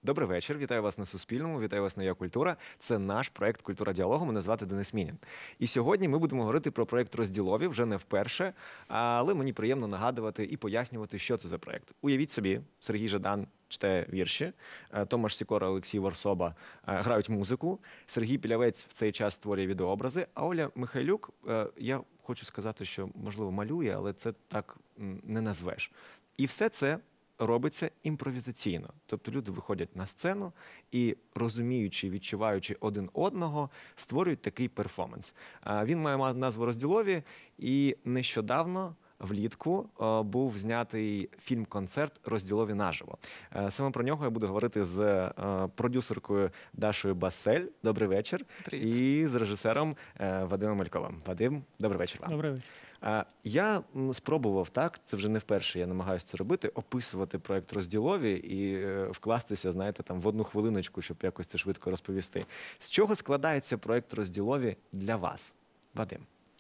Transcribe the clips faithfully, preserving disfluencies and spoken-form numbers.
Добрий вечір, вітаю вас на Суспільному, вітаю вас на «Я культура». Це наш проєкт «Культура діалогу», мене звати Денис Мінін. І сьогодні ми будемо говорити про проєкт «Розділові», вже не вперше, але мені приємно нагадувати і пояснювати, що це за проєкт. Уявіть собі, Сергій Жадан читає вірші, Томаш Сікора, Олексій Ворсоба грають музику, Сергій Пілявець в цей час створює відеообрази, а Оля Михайлюк, я хочу сказати, що, можливо, малює, але це так не назвеш. І все це робиться імпровізаційно. Тобто люди виходять на сцену і, розуміючи, відчуваючи один одного, створюють такий перформанс. Він має назву «Розділові», і нещодавно, влітку, був знятий фільм-концерт «Розділові наживо». Саме про нього я буду говорити з продюсеркою Дашою Бассель. Добрий вечір. Привіт. І з режисером Вадимом Мельковим. Вадим, добрий вечір вам. Добрий вечір. Я спробував, так, це вже не вперше я намагаюся це робити, описувати проєкт «Розділові» і вкластися, знаєте, там в одну хвилиночку, щоб якось це швидко розповісти. З чого складається проєкт «Розділові» для вас, Вадим?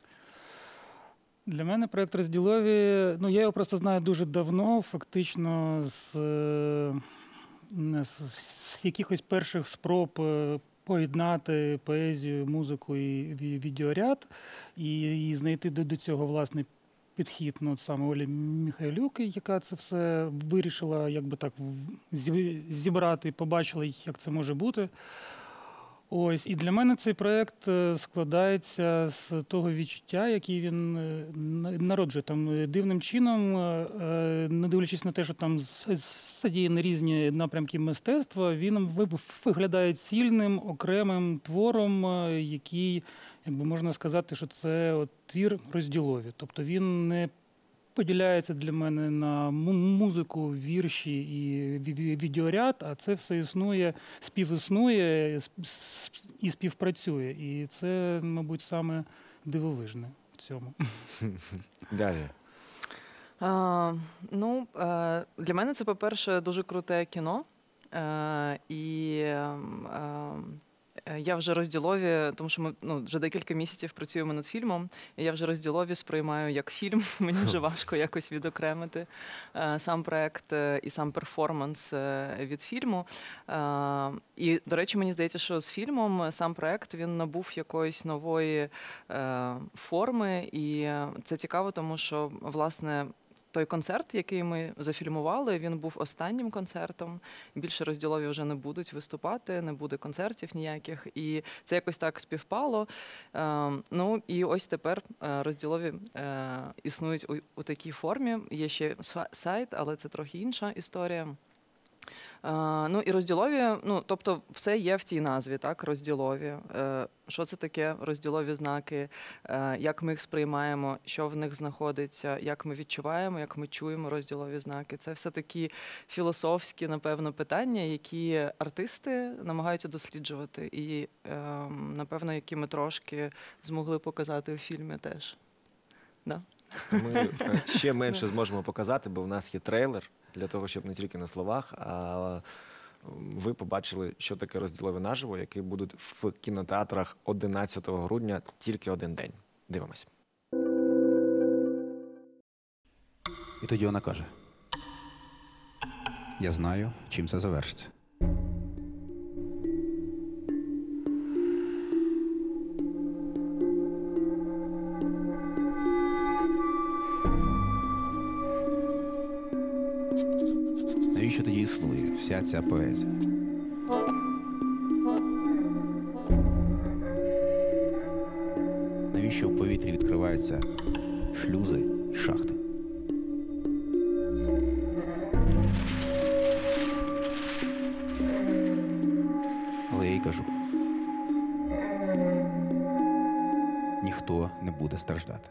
Для мене проєкт «Розділові», ну, я його просто знаю дуже давно, фактично з, з, з якихось перших спроб поєднати поезію, музику і відеоряд, і, і знайти до, до цього власний підхід. Ну, от саме Оля Михайлюк, яка це все вирішила, якби так, зібрати і побачила, як це може бути. Ось, і для мене цей проєкт складається з того відчуття, який він народжує. Там дивним чином, не дивлячись на те, що там задіяні різні напрямки мистецтва, він виглядає цільним, окремим твором, який, якби можна сказати, що це от твір «Розділові». Тобто він не поділяється для мене на музику, вірші і відеоряд, а це все існує, співіснує і співпрацює. І це, мабуть, саме дивовижне в цьому. Далі. А, ну, для мене це, по-перше, дуже круте кіно. А, і а, я вже «Розділові», тому що ми ну, вже декілька місяців працюємо над фільмом, і я вже «Розділові» сприймаю як фільм. Мені вже важко якось відокремити е, сам проект е, і сам перформанс е, від фільму. Е, і, до речі, мені здається, що з фільмом сам проект, він набув якоїсь нової е, форми, і це цікаво, тому що, власне, той концерт, який ми зафільмували, він був останнім концертом. Більше «Розділові» вже не будуть виступати, не буде концертів ніяких. І це якось так співпало. Ну і ось тепер «Розділові» існують у, у такій формі. Є ще сайт, але це трохи інша історія. Uh, ну і розділові, ну тобто все є в цій назві, так, розділові. Uh, що це таке розділові знаки, uh, як ми їх сприймаємо, що в них знаходиться, як ми відчуваємо, як ми чуємо розділові знаки. Це все такі філософські, напевно, питання, які артисти намагаються досліджувати і, uh, напевно, які ми трошки змогли показати у фільмі теж. Да? Ми ще менше зможемо показати, бо в нас є трейлер, для того, щоб не тільки на словах, а ви побачили, що таке «Розділові наживо», які будуть в кінотеатрах одинадцятого грудня, тільки один день. Дивимось. І тоді вона каже: я знаю, чим це завершиться. Навіщо тоді існує вся ця поезія? Навіщо в повітрі відкриваються шлюзи і шахти? Але я їй кажу: ніхто не буде страждати.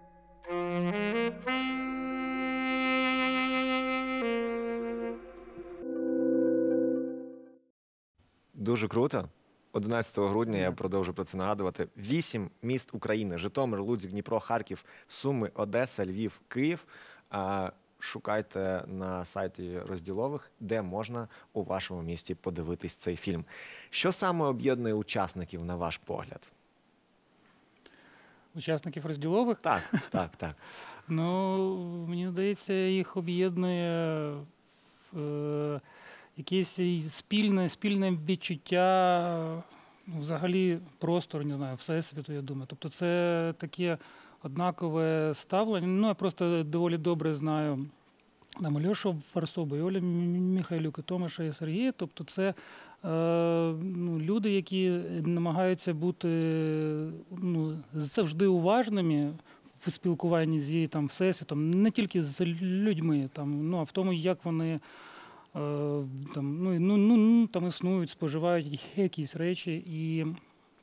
Дуже круто. одинадцятого грудня, я продовжу про це нагадувати, вісім міст України: Житомир, Луцьк, Дніпро, Харків, Суми, Одеса, Львів, Київ. Шукайте на сайті «Розділових», де можна у вашому місті подивитись цей фільм. Що саме об'єднує учасників, на ваш погляд? Учасників «Розділових»? Так, так, так. Ну, мені здається, їх об'єднує е, якесь і спільне, спільне відчуття, ну, взагалі простору, не знаю, всесвіту, я думаю. Тобто це таке однакове ставлення. Ну, я просто доволі добре знаю там Альошу Фарсобу, і Олю Михайлюк, і Томаша, і Сергія. Тобто це е, ну, люди, які намагаються бути ну, завжди уважними в спілкуванні з її там всесвітом, не тільки з людьми, там, ну, а в тому, як вони е, там, ну, ну, ну, там існують, споживають якісь речі, і е,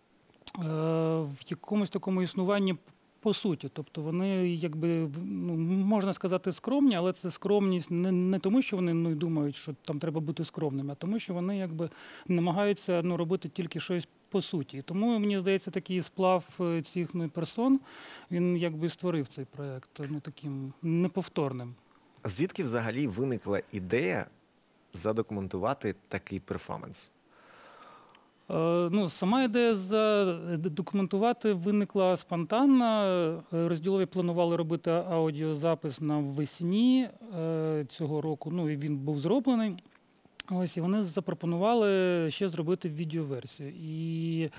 в якомусь такому існуванні по суті. Тобто вони, якби, ну, можна сказати, скромні, але це скромність не, не тому, що вони ну, думають, що там треба бути скромними, а тому, що вони якби намагаються ну, робити тільки щось по суті. І тому, мені здається, такий сплав цих ну, персон, він якби створив цей проєкт ну, таким неповторним. Звідки взагалі виникла ідея задокументувати такий перформанс? Ну, сама ідея задокументувати виникла спонтанно. Розділові планували робити аудіозапис навесні цього року, ну і він був зроблений. Ось, і вони запропонували ще зробити відеоверсію. І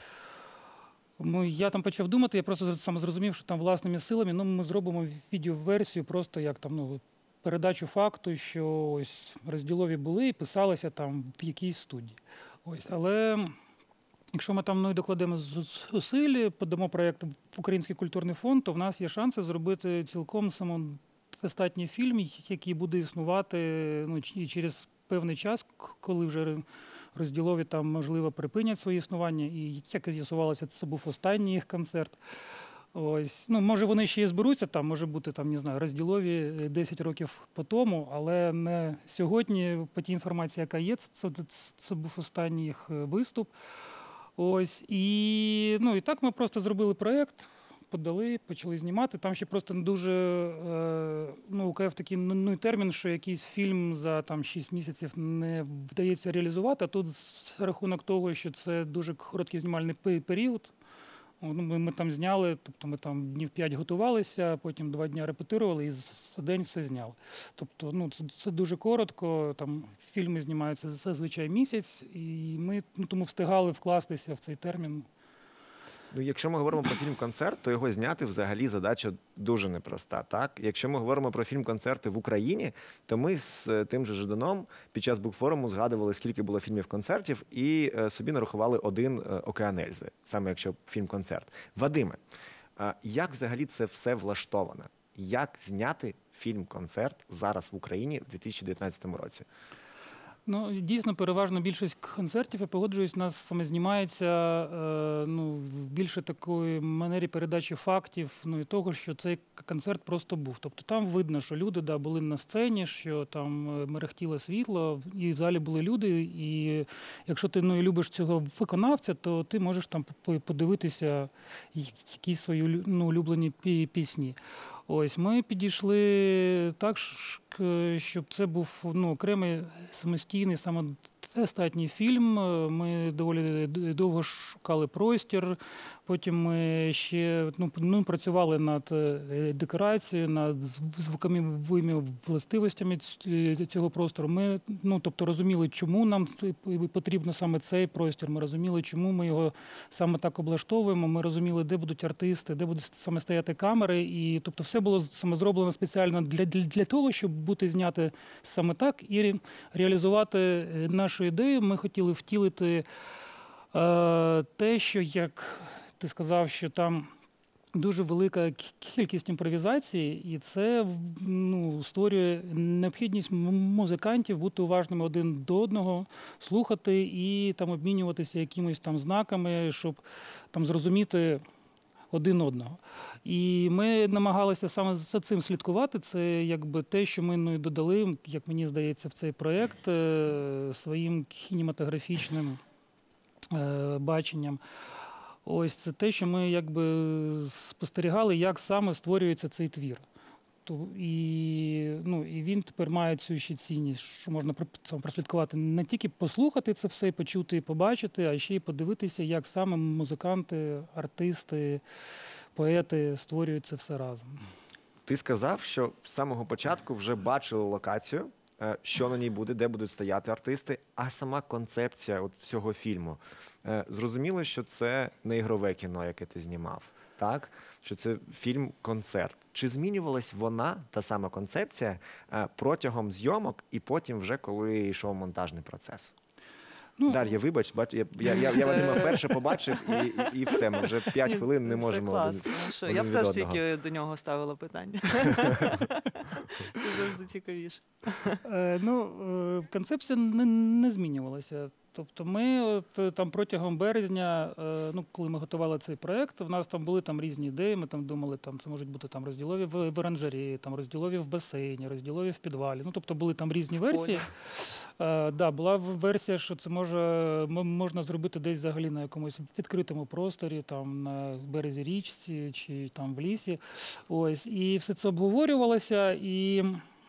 ну, я там почав думати, я просто сам зрозумів, що там власними силами ну, ми зробимо відеоверсію просто як там, ну, передачу факту, що ось розділові були і писалися там в якійсь студії. Ось, але якщо ми там ну, докладемо зусиль, подамо проєкт в Український культурний фонд, то в нас є шанси зробити цілком самодостатній фільм, який буде існувати ну, і через певний час, коли вже розділові там, можливо, припинять своє існування. І, як з'ясувалося, це був останній їх концерт. Ось. Ну, може, вони ще і зберуться, там, може бути, там, не знаю, розділові десять років по тому, але не сьогодні, по тій інформації, яка є, це, це, це був останній їх виступ. Ось. І, ну, і так ми просто зробили проєкт, подали, почали знімати. Там ще просто дуже, е, ну, у КФ такий ну, термін, що якийсь фільм за там шість місяців не вдається реалізувати, а тут з рахунок того, що це дуже короткий знімальний період. Ну, ми, ми там зняли, тобто ми там днів п'ять готувалися, потім два дні репетирували і за день все зняли. Тобто, ну, це, це дуже коротко, там фільми знімаються зазвичай місяць, і ми ну, тому встигали вкластися в цей термін. Ну, якщо ми говоримо про фільм-концерт, то його зняти взагалі задача дуже непроста, так? Якщо ми говоримо про фільм-концерти в Україні, то ми з тим же Жданом під час букфоруму згадували, скільки було фільмів-концертів, і собі нарахували один «Океан Ельзи», саме якщо фільм-концерт. Вадиме, як взагалі це все влаштовано? Як зняти фільм-концерт зараз в Україні в дві тисячі дев'ятнадцятому році? Ну, дійсно, переважно більшість концертів, я погоджуюсь, у нас саме знімається е, ну, в більше такої манері передачі фактів, ну і того, що цей концерт просто був. Тобто там видно, що люди да, були на сцені, що там мерехтіло світло, і в залі були люди, і якщо ти ну, любиш цього виконавця, то ти можеш там подивитися якісь свої ну, улюблені пісні. Ось, ми підійшли так, щоб це був ну, окремий самостійний, самодостатній фільм. Ми доволі довго шукали простір, потім ми ще ну, ну, працювали над декорацією, над звуковими властивостями цього простору. Ми ну, тобто, розуміли, чому нам потрібно саме цей простір, ми розуміли, чому ми його саме так облаштовуємо, ми розуміли, де будуть артисти, де будуть саме стояти камери, і тобто все було саме зроблено спеціально для, для, для того, щоб бути зняти саме так і реалізувати нашу ідею. Ми хотіли втілити е, те, що, як ти сказав, що там дуже велика кількість імпровізації, і це ну, створює необхідність музикантів бути уважними один до одного, слухати і там обмінюватися якимись там знаками, щоб там зрозуміти один одного. І ми намагалися саме за цим слідкувати. Це якби те, що ми ну, додали, як мені здається, в цей проєкт своїм кінематографічним е, баченням. Ось це те, що ми якби спостерігали, як саме створюється цей твір. І, ну, і він тепер має цю ще цінність, що можна прослідкувати, не тільки послухати це все, почути і побачити, а ще й подивитися, як саме музиканти, артисти, поети створюють це все разом. Ти сказав, що з самого початку вже бачили локацію, е, що на ній буде, де будуть стояти артисти, а сама концепція от всього фільму. Е, Зрозуміло, що це не ігрове кіно, яке ти знімав, так? Що це фільм-концерт. Чи змінювалась вона, та сама концепція, е, протягом зйомок і потім вже, коли йшов монтажний процес? Ну, Дар'я, вибач, бач, я, я, я, я Вадима вперше побачив, і, і, і все, ми вже п'ять хвилин не можемо Це класно. один, Ну, що, один я б від теж одного. тільки до нього ставила питання. Це завжди цікавіше. Е, ну, е, концепція не, не змінювалася. Тобто ми от, е, там протягом березня, е, ну, коли ми готували цей проєкт, в нас там були там різні ідеї, ми там думали, там це можуть бути там розділові в, в оранжереї, там розділові в басейні, розділові в підвалі. Ну, тобто були там різні версії. Е, да, була в- версія, що це може, м- можна зробити десь взагалі на якомусь відкритому просторі, там на березі річці чи там в лісі. Ось, і все це обговорювалося, і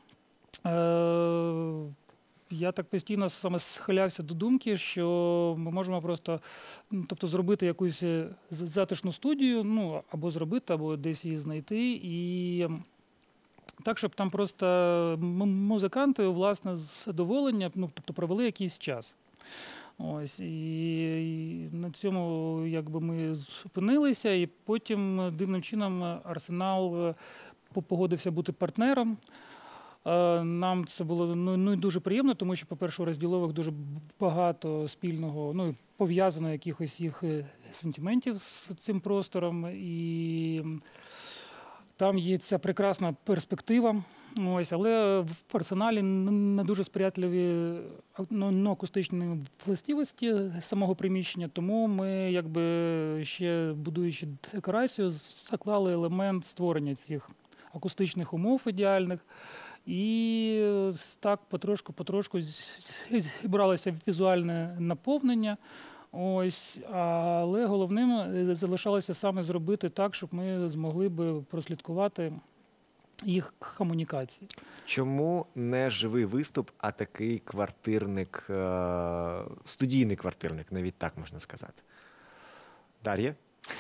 е, я так постійно саме схилявся до думки, що ми можемо просто, ну, тобто, зробити якусь е, з- затишну студію, ну, або зробити, або десь її знайти, і так, щоб там просто м- музиканти, власне, з задоволення, ну, тобто, провели якийсь час. Ось, і, і на цьому якби ми зупинилися, і потім дивним чином Арсенал е, по- погодився бути партнером. Е, Нам це було ну, ну, і дуже приємно, тому що, по-перше, у розділових дуже багато спільного, ну, і пов'язано якихось їх е, сентиментів з цим простором. І там є ця прекрасна перспектива. Ось, але в Арсеналі н- не дуже сприятливі а- ну, ну, акустичні властивості самого приміщення, тому ми, якби ще будуючи декорацію, заклали елемент створення цих акустичних умов ідеальних. І с- так потрошку-потрошку з- з- зібралося візуальне наповнення. Ось, але головним е, залишалося саме зробити так, щоб ми змогли би прослідкувати їх комунікації. Чому не живий виступ, а такий квартирник, е, студійний квартирник, навіть так можна сказати? Дар'я?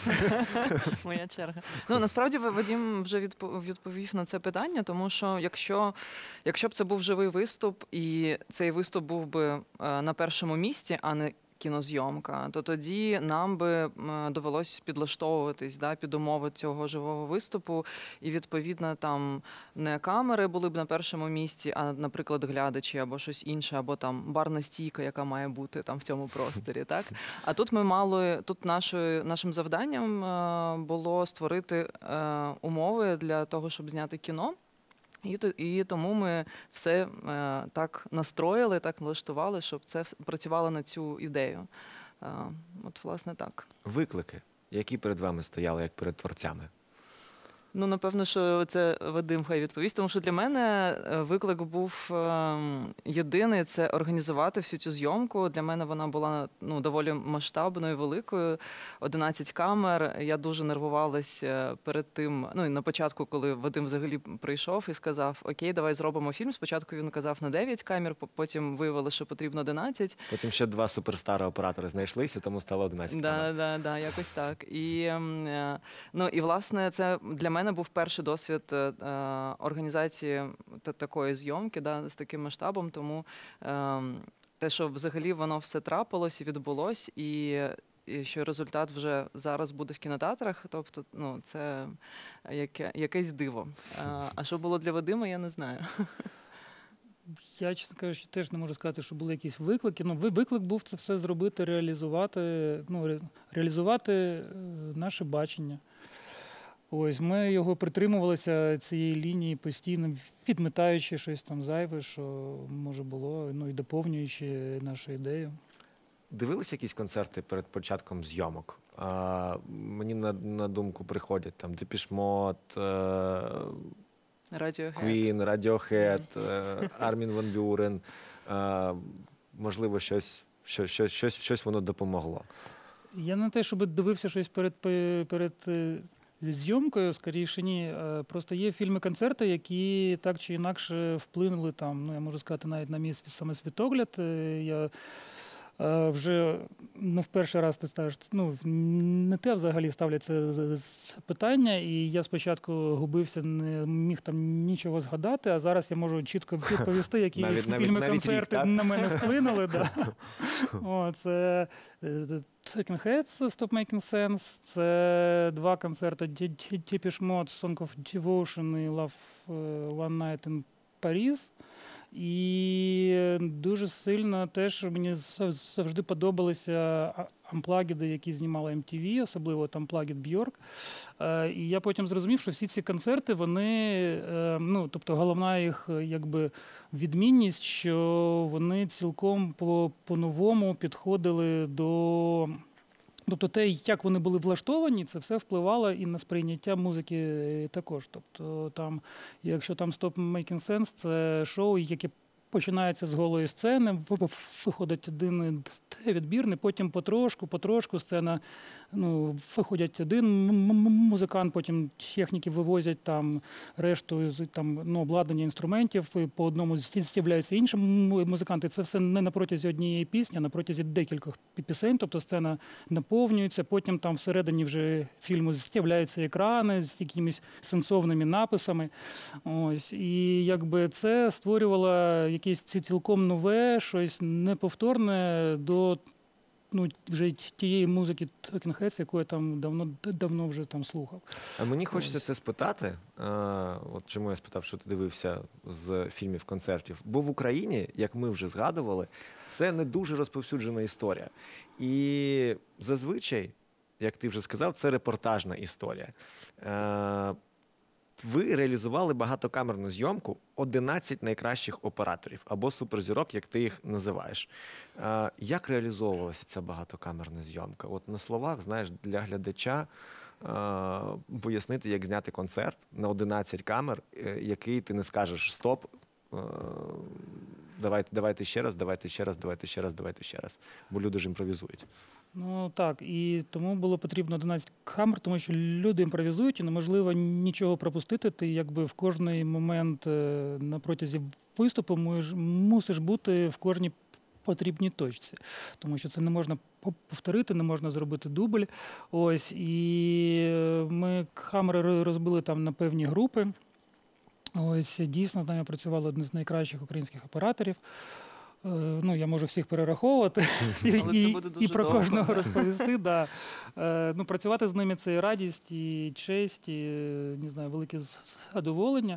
Моя черга. Ну, насправді Ви- Вадим вже відпо- відповів на це питання, тому що якщо, якщо б це був живий виступ, і цей виступ був би е, на першому місці, а не кінозйомка, то тоді нам би м, довелось підлаштовуватись, да, під умови цього живого виступу. І, відповідно, там не камери були б на першому місці, а, наприклад, глядачі або щось інше, або там барна стійка, яка має бути там в цьому просторі. Так? А тут ми мали, тут нашою, нашим завданням е, було створити е, умови для того, щоб зняти кіно. І, то- і тому ми все е, так настроїли, так налаштували, щоб це вс- працювало на цю ідею. Е, от, власне, так. Виклики, які перед вами стояли, як перед творцями? Ну, напевно, що це Вадим хай відповість, тому що для мене е, виклик був е, єдиний – це організувати всю цю зйомку. Для мене вона була ну, доволі масштабною, великою. одинадцять камер. Я дуже нервувалась е, перед тим, ну, і на початку, коли Вадим взагалі прийшов і сказав, окей, давай зробимо фільм. Спочатку він казав на дев'ять камер, по- потім виявили, що потрібно одинадцять. Потім ще два суперстари оператори знайшлися, тому стало одинадцять Да, камер. да, да, якось так. І, ем, е, ну, і власне, це для мене був перший досвід е, е, організації та- такої зйомки, да, з таким масштабом. Тому ем, те, що взагалі воно все трапилось і відбулось, і, і що результат вже зараз буде в кінотеатрах, тобто, ну, це яке, якесь диво. А, а що було для Вадима, я не знаю. Я, чесно кажучи, теж не можу сказати, що були якісь виклики. Ну, ви- виклик був це все зробити, реалізувати, ну, ре- реалізувати е, наше бачення. Ось, ми його притримувалися цієї лінії постійно, відмітаючи щось там зайве, що може було, ну і доповнюючи нашу ідею. Дивилися якісь концерти перед початком зйомок? А, мені на, на думку приходять там Depeche Mode, е, Radiohead. Queen, Radiohead, е, Армін Ван Бюрен. Е, можливо, щось, щось, щось, щось, щось воно допомогло. Я не те, щоб дивився щось перед, пе- перед е, зйомкою, скоріше ні. Е, Просто є фільми-концерти, які так чи інакше вплинули там, ну я можу сказати, навіть на мій сві- саме світогляд. Е, Я Е, Вже не в перший раз ти ставиш, ну, не те взагалі ставляться питання, і я спочатку губився, не міг там нічого згадати, а зараз я можу чітко відповісти, які Навіть- навіть- фільми, навіть рік, концерти так? на мене вплинули. Да. О, це е, Talking Heads, Stop Making Sense, це два концерти Depeche Mode, Song of Devotion і Love One Night in Paris. І дуже сильно теж мені завжди подобалися амплагіди, які знімала ем ті ві, особливо там Unplugged Björk. Е, І я потім зрозумів, що всі ці концерти, вони, е, ну, тобто головна їх якби відмінність, що вони цілком по- по-новому підходили до... Тобто те, як вони були влаштовані, це все впливало і на сприйняття музики також. Тобто там, якщо там Stop Making Sense, це шоу, яке починається з голої сцени, виходить один відбірний, потім потрошку, потрошку сцена, ну, виходять один м- м- музикант, потім техніки вивозять там решту там, ну, обладнання інструментів, і по одному з'являються інші м- музиканти. Це все не на протязі однієї пісні, а на протязі декількох пісень, тобто сцена наповнюється, потім там всередині вже фільму з'являються екрани з якимись сенсовними написами. Ось. І якби це створювало якесь цілком нове, щось неповторне до, ну, вже тієї музики Talking Heads, яку я там давно, давно вже там слухав. А мені хочеться Ось. це спитати, а, от чому я спитав, що ти дивився з фільмів, концертів. Бо в Україні, як ми вже згадували, це не дуже розповсюджена історія. І зазвичай, як ти вже сказав, це репортажна історія. Е, Ви реалізували багатокамерну зйомку, одинадцять найкращих операторів або суперзірок, як ти їх називаєш. Е, Як реалізовувалася ця багатокамерна зйомка? От на словах, знаєш, для глядача е, пояснити, як зняти концерт на одинадцять камер, е, який ти не скажеш «стоп», е, давайте, давайте ще раз, давайте ще раз, давайте ще раз, давайте ще раз. Бо люди ж імпровізують. Ну так, і тому було потрібно одинадцять камер, тому що люди імпровізують і неможливо нічого пропустити. Ти якби в кожний момент е, на протязі виступу муєш- мусиш бути в кожній потрібній точці, тому що це не можна по- повторити, не можна зробити дубль. Ось, і е, ми камери ро- розбили там на певні групи. Ось, дійсно, з нами працювали одні з найкращих українських операторів. Е, Ну, я можу всіх перераховувати і, Але це і, буде і дуже про довго. кожного розповісти. Да. Е, Ну, працювати з ними це і радість, і честь, і, е, не знаю, велике з- задоволення.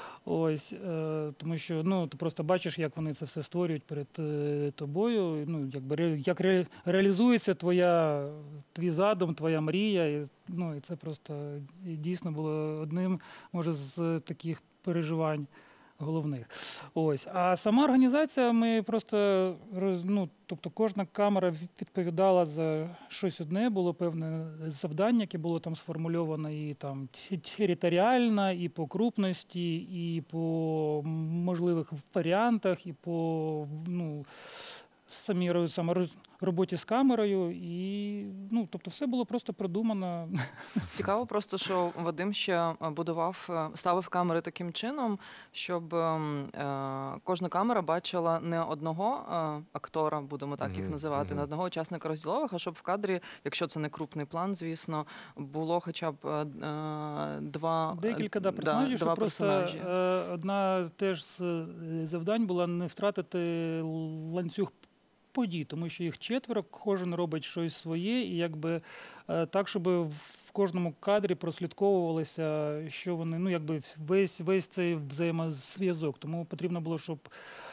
Ось, е, тому що, ну, ти просто бачиш, як вони це все створюють перед е, тобою. Ну, якби ре- як ре- реалізується твоя, твій задум, твоя мрія. І, ну, і це просто дійсно було одним, може, з таких переживань головних. Ось. А сама організація, ми просто роз, ну, тобто кожна камера відповідала за щось одне, було певне завдання, яке було там сформульовано і там територіально, і по крупності, і по можливих варіантах, і по, ну, самій ро- саме роз- роботі з камерою. І, ну, тобто все було просто продумано. Цікаво просто, що Вадим ще будував, е, ставив камери таким чином, щоб ем, е, кожна камера бачила не одного е, актора, будемо так їх Мгм, називати, мгм. не одного учасника розділових, а щоб в кадрі, якщо це не крупний план, звісно, було хоча б е, е, два, е, Декілька да, персонажів, два що просто персонажі. е, одна теж з е, завдань була не втратити ланцюг подій, тому що їх четверо, кожен робить щось своє, і якби е, так, щоб в кожному кадрі прослідковувалося, що вони, ну якби весь, весь цей взаємозв'язок. Тому потрібно було, щоб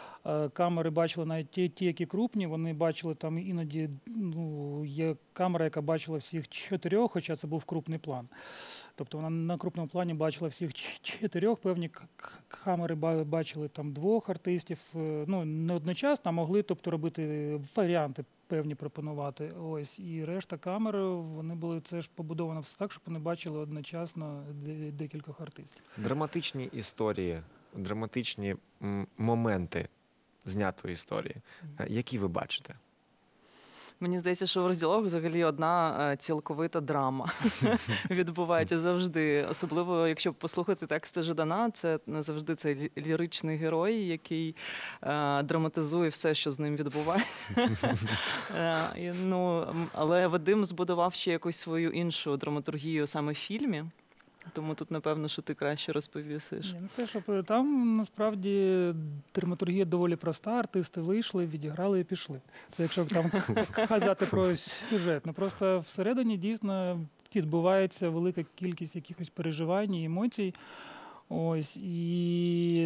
е, камери бачили навіть ті, ті, які крупні, вони бачили там іноді, ну, є камера, яка бачила всіх чотирьох, хоча це був крупний план. Тобто вона на крупному плані бачила всіх ч- чотирьох, певні к- к- камери ба- бачили там двох артистів, е, ну, не одночасно, а могли, тобто, робити варіанти певні пропонувати. Ось, і решта камер, вони були, це ж побудовано все так, щоб вони бачили одночасно де- декількох артистів. Драматичні історії, драматичні м, моменти знятої історії. Е, Які ви бачите? Мені здається, що в розділах взагалі одна е, цілковита драма відбувається завжди. Особливо, якщо послухати тексти Жадана, це не завжди цей лі- ліричний герой, який е, драматизує все, що з ним відбувається. Е, і, ну, м, але Вадим збудував ще якусь свою іншу драматургію саме в фільмі. Тому тут, напевно, що ти краще розповісиш. Ні, ну те, що там насправді драматургія доволі проста, артисти вийшли, відіграли і пішли. Це якщо там казати про сюжет. Ну просто всередині дійсно відбувається велика кількість якихось переживань і емоцій. Ось і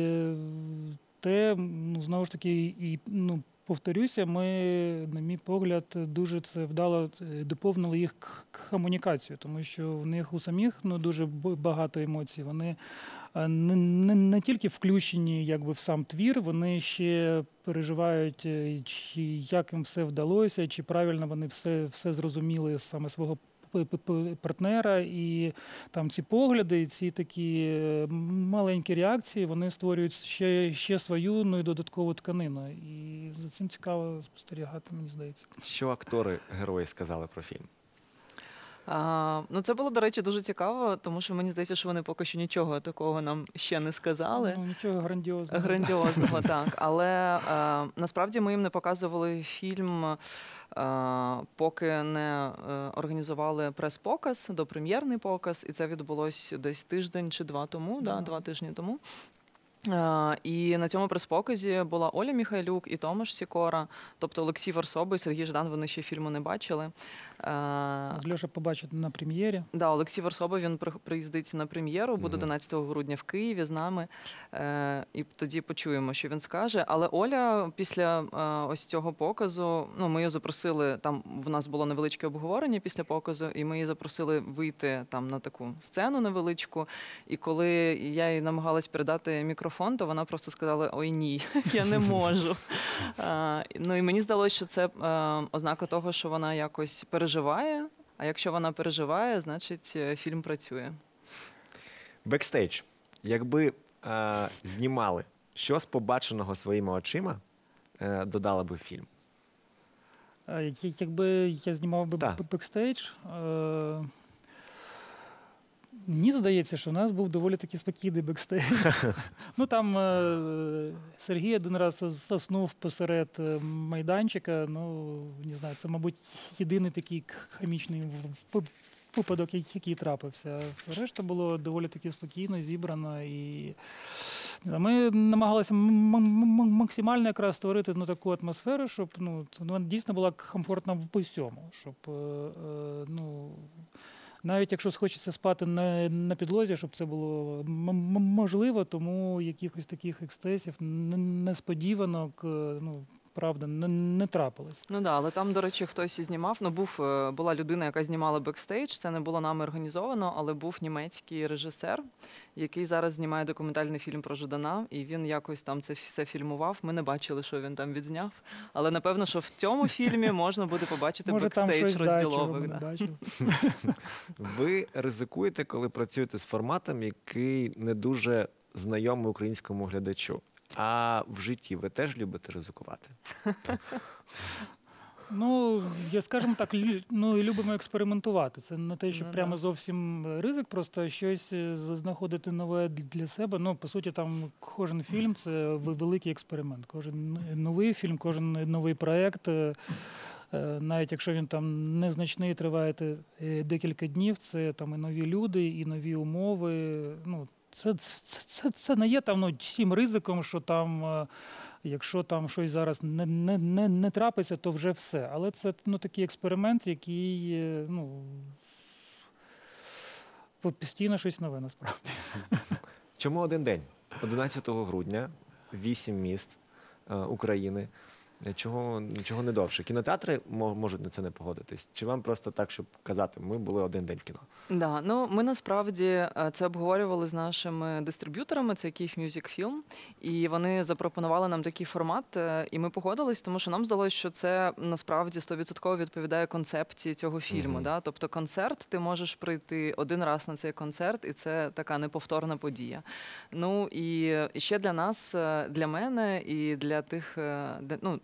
те, ну знову ж таки, і ну. Повторюся, ми, на мій погляд, дуже це вдало доповнили їх к- комунікацію, тому що в них у самих ну, дуже б- багато емоцій. Вони е, не, не, не тільки включені якби, в сам твір, вони ще переживають, е, чи як їм все вдалося, чи правильно вони все, все зрозуміли саме свого п- п- п- партнера. І там ці погляди, ці такі е, маленькі реакції, вони створюють ще, ще свою, ну і додаткову тканину. І за цим цікаво спостерігати, мені здається. Що актори герої сказали про фільм? А, ну, це було, до речі, дуже цікаво, тому що мені здається, що вони поки що нічого такого нам ще не сказали. Ну, нічого грандіозного. Грандіозного, так. Але е, насправді ми їм не показували фільм, е, поки не е, організували прес-показ, допрем'єрний показ, і це відбулося десь тиждень чи два тому, да, Да. два тижні тому. Е, І на цьому прес-показі була Оля Міхайлюк і Томаш Сікора, тобто Олексій Варсоба і Сергій Жадан, вони ще фільму не бачили. Е, З Льоша побачити на прем'єрі. Да, Олексій Варсоба, він при- приїздить на прем'єру, буде Мгм. одинадцятого грудня в Києві з нами. Е, і тоді почуємо, що він скаже. Але Оля після е, ось цього показу, ну, ми її запросили, там в нас було невеличке обговорення після показу, і ми її запросили вийти там на таку сцену невеличку. І коли я їй намагалась передати мікрофон, то вона просто сказала: ой, ні, я не можу. Е, ну і мені здалося, що це е, ознака того, що вона якось переживає. А якщо вона переживає, значить е, фільм працює. Бекстейдж. Якби е, знімали, що з побаченого своїми очима е, додали би в фільм? Е, я- Якби я знімав би Так. б- бекстейдж, е, мені здається, що у нас був доволі таки спокійний бекстейдж. Ну там е, Сергій один раз заснув посеред е, майданчика. Ну, не знаю, це, мабуть, єдиний такий комічний в- в- випадок, який трапився. Все решта було доволі таки спокійно, зібрано. І не знаю, ми намагалися м- м- м- максимально якраз створити ну, таку атмосферу, щоб ну, вона дійсно була комфортна в усьому. Щоб, е, е, ну, навіть якщо схочеться спати на, на підлозі, щоб це було м- м- можливо, тому якихось таких ексцесів, н- несподіванок, е, ну, правда, не, не трапилось. Ну да, але там, до речі, хтось і знімав. Ну, був е, була людина, яка знімала бекстейдж. Це не було нами організовано, але був німецький режисер, який зараз знімає документальний фільм про Жадана, і він якось там це все фільмував. Ми не бачили, що він там відзняв. Але напевно, що в цьому фільмі можна буде побачити Може, там бекстейдж щось да, чого ми розділових. не Да. бачили. Ви ризикуєте, коли працюєте з форматом, який не дуже знайомий українському глядачу. А в житті ви теж любите ризикувати? Ну, я скажімо так, лю- ну, і любимо експериментувати. Це не те, що Ну, прямо да. зовсім ризик, просто щось е, з- знаходити нове д- для себе. Ну, по суті, там кожен фільм це ви- великий експеримент. Кожен новий фільм, кожен новий проєкт. е, е, Навіть якщо він там незначний, триває те, е, декілька днів, це там і нові люди, і нові умови. Ну, це, це, це не є там ну, тим ризиком, що там. е, Якщо там щось зараз не, не, не, не трапиться, то вже все. Але це ну, такий експеримент, який е, ну, постійно щось нове насправді. Чому один день? одинадцятого грудня, вісім міст е, України. Чого, чого не довше? Кінотеатри мо- можуть на це не погодитись? Чи вам просто так, щоб казати, ми були один день в кіно? Да, ну ми насправді е, це обговорювали з нашими дистриб'юторами, це Київ Мюзик Філм, і вони запропонували нам такий формат, е, і ми погодились, тому що нам здалося, що це насправді сто відсотків відповідає концепції цього фільму. Мгм. Да? Тобто концерт, ти можеш прийти один раз на цей концерт, і це така неповторна подія. Ну і ще для нас, е, для мене і для тих, е, де- ну,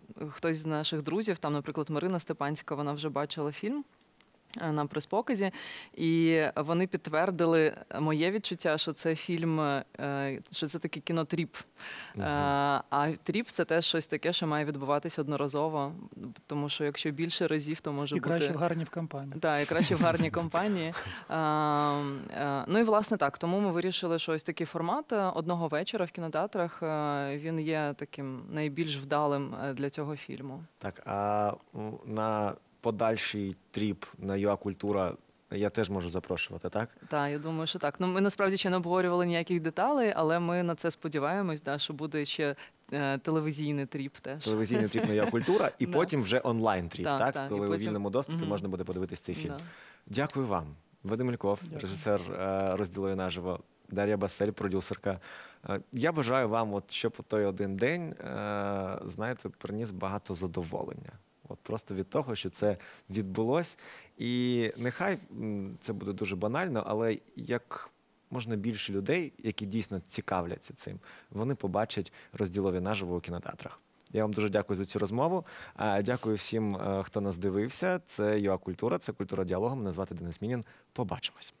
хтось з наших друзів, там, наприклад, Марина Степанська, вона вже бачила фільм на прес-показі, і вони підтвердили моє відчуття, що це фільм, е, що це такий кінотріп. Мгм. Е, А тріп – це теж щось таке, що має відбуватися одноразово, тому що якщо більше разів, то може І бути... краще в гарній в компанії. Так, і краще в гарній компанії. А, а, ну і власне так, тому ми вирішили, що ось такий формат одного вечора в кінотеатрах, а, він є таким найбільш вдалим е, для цього фільму. Так, а м, на подальший тріп на ЮА Культура я теж можу запрошувати, так? Так, я думаю, що так. Ну, ми насправді ще не обговорювали ніяких деталей, але ми на це сподіваємось, да, що буде ще е, телевізійний тріп теж. Телевізійний тріп на ЮА Культура, і Да. потім вже онлайн-тріп, Так, так? так, і Коли у потім- вільному доступі Мгм. можна буде подивитись цей фільм. Да. Дякую вам. Вадим Мельков, Дякую. режисер е, розділу наживо, Дар'я Басель, продюсерка. Е, Я бажаю вам, от, щоб у той один день, е, знаєте, приніс багато задоволення. От просто від того, що це відбулось. І нехай м, це буде дуже банально, але як можна більше людей, які дійсно цікавляться цим, вони побачать розділові наживо у кінотеатрах. Я вам дуже дякую за цю розмову. А, Дякую всім, е, хто нас дивився. Це ЮА Культура, це культура діалогу. Мене звати Денис Мінін. Побачимось.